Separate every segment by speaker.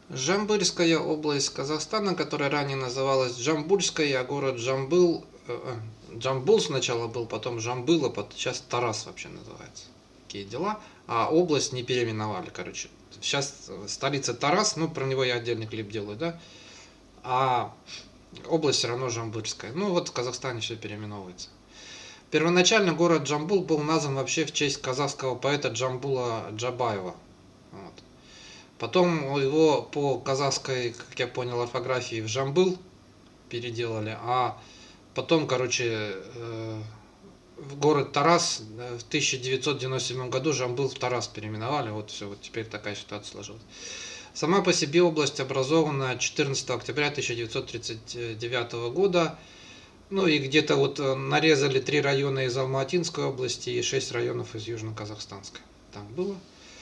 Speaker 1: Жамбыльская область Казахстана, которая ранее называлась Джамбульской, а город Джамбыл, Джамбул сначала был, потом Жамбыл, а сейчас Тарас вообще называется. Такие дела. А область не переименовали, короче. Сейчас столица Тарас, ну про него я отдельный клип делаю, да. А область все равно Жамбыльская. Ну вот в Казахстане все переименовывается. Первоначально город Джамбул был назван вообще в честь казахского поэта Джамбула Джабаева. Вот. Потом его по казахской, как я понял, орфографии в Жамбыл переделали, а потом, короче, в город Тарас в 1997 году Жамбыл в Тарас переименовали, вот все, вот теперь такая ситуация сложилась. Сама по себе область образована 14 октября 1939 года, ну и где-то вот нарезали 3 района из Алматинской области и 6 районов из Южно-Казахстанской. Там было.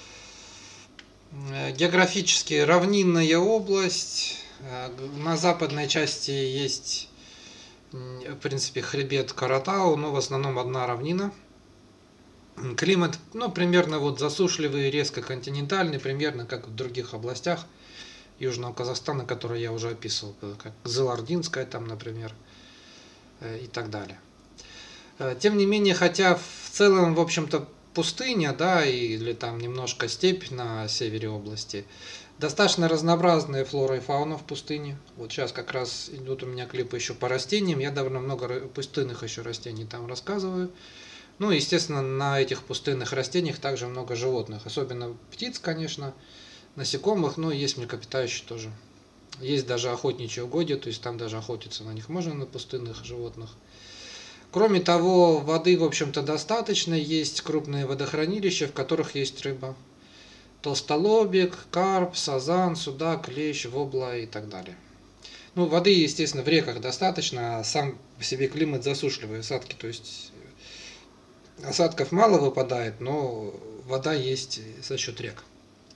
Speaker 1: Географически равнинная область. На западной части есть, в принципе, хребет Каратау, но в основном одна равнина. Климат, ну, примерно вот засушливый, резко континентальный, примерно как в других областях Южного Казахстана, которые я уже описывал, как Зылардинская там, например, и так далее. Тем не менее, хотя в целом, в общем-то, пустыня, да, или там немножко степь на севере области, достаточно разнообразная флора и фауна в пустыне. Вот сейчас как раз идут у меня клипы еще по растениям, я довольно много пустынных еще растений там рассказываю. Ну, естественно, на этих пустынных растениях также много животных, особенно птиц, конечно, насекомых, но есть млекопитающие тоже. Есть даже охотничьи угодья, то есть там даже охотиться на них можно, на пустынных животных. Кроме того, воды, в общем-то, достаточно. Есть крупные водохранилища, в которых есть рыба. Толстолобик, карп, сазан, судак, лещ, вобла и так далее. Ну, воды, естественно, в реках достаточно, а сам по себе климат засушливый, осадки, то есть осадков мало выпадает, но вода есть за счет рек.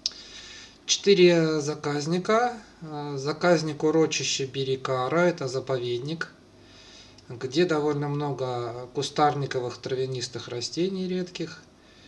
Speaker 1: 4 заказника. Заказник урочище Бирикара, это заповедник, где довольно много кустарниковых травянистых растений редких.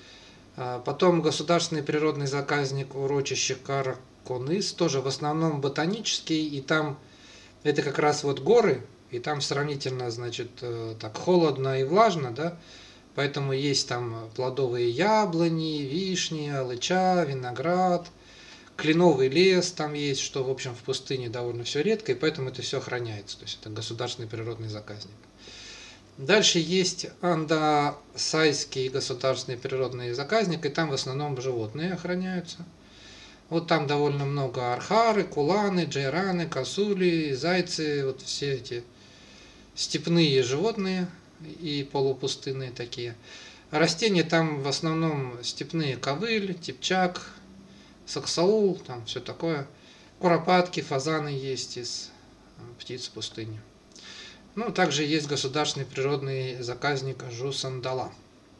Speaker 1: Потом государственный природный заказник урочище Караконыс, тоже в основном ботанический, и там это как раз вот горы, и там сравнительно, значит, так холодно и влажно, да, поэтому есть там плодовые яблони, вишни, алыча, виноград, кленовый лес там есть, что, в общем, в пустыне довольно все редко, и поэтому это все охраняется. То есть это государственный природный заказник. Дальше есть Андасайский государственный природный заказник, и там в основном животные охраняются. Вот там довольно много архары, куланы, джейраны, косули, зайцы, вот все эти степные животные и полупустынные такие. Растения там в основном степные: ковыль, типчак, саксаул, там все такое. Куропатки, фазаны есть из птиц пустыни. Ну, также есть государственный природный заказник Жусандала.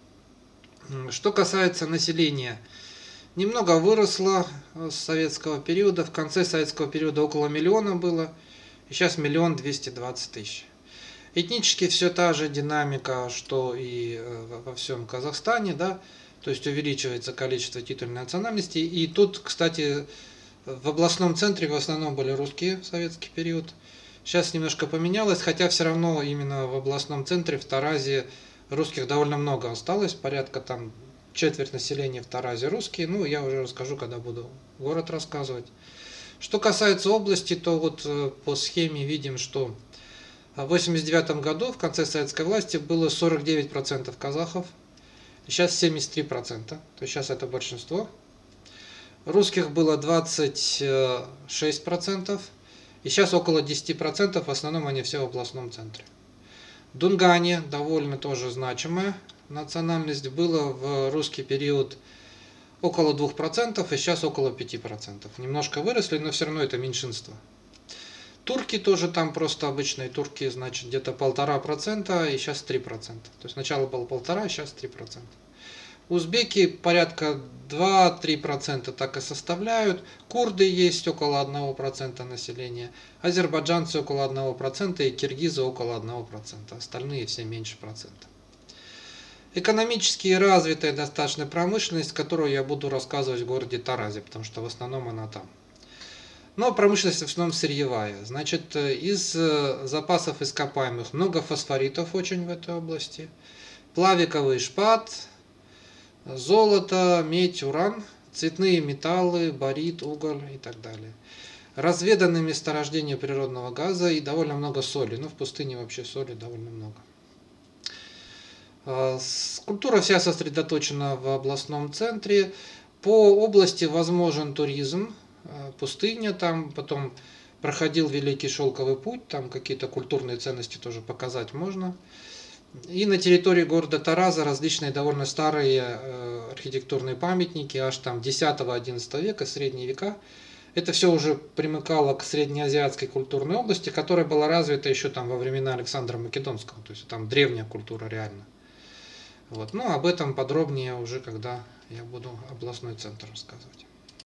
Speaker 1: Что касается населения, немного выросло с советского периода. В конце советского периода около миллиона было, и сейчас 1 220 000. Этнически все та же динамика, что и во всем Казахстане, да, то есть увеличивается количество титульной национальности. И тут, кстати, в областном центре в основном были русские в советский период. Сейчас немножко поменялось, хотя все равно именно в областном центре, в Таразе, русских довольно много осталось, порядка там четверть населения в Таразе русские. Ну, я уже расскажу, когда буду город рассказывать. Что касается области, то вот по схеме видим, что в 1989 году, в конце советской власти, было 49% казахов, сейчас 73%, то есть сейчас это большинство. Русских было 26%, и сейчас около 10%, в основном они все в областном центре. Дунгане, довольно тоже значимая национальность, было в русский период около 2%, и сейчас около 5%. Немножко выросли, но все равно это меньшинство. Турки тоже там просто обычные турки, значит, где-то 1,5%, и сейчас 3%. То есть сначала было 1,5%, а сейчас 3%. Узбеки порядка 2-3% так и составляют. Курды есть около 1% населения. Азербайджанцы около 1%, и киргизы около 1%. Остальные все меньше процента. Экономически развитая достаточно промышленность, которую я буду рассказывать в городе Таразе, потому что в основном она там. Но промышленность в основном сырьевая. Значит, из запасов ископаемых много фосфоритов очень в этой области. Плавиковый шпат, золото, медь, уран, цветные металлы, барит, уголь и так далее. Разведаны месторождения природного газа и довольно много соли. Ну, в пустыне вообще соли довольно много. Культура вся сосредоточена в областном центре. По области возможен туризм, пустыня, там потом проходил Великий Шелковый путь, там какие-то культурные ценности тоже показать можно. И на территории города Тараза различные довольно старые архитектурные памятники, аж там 10-11 века, средние века. Это все уже примыкало к среднеазиатской культурной области, которая была развита еще там во времена Александра Македонского, то есть там древняя культура реально. Вот. Ну, об этом подробнее уже, когда я буду областной центр рассказывать.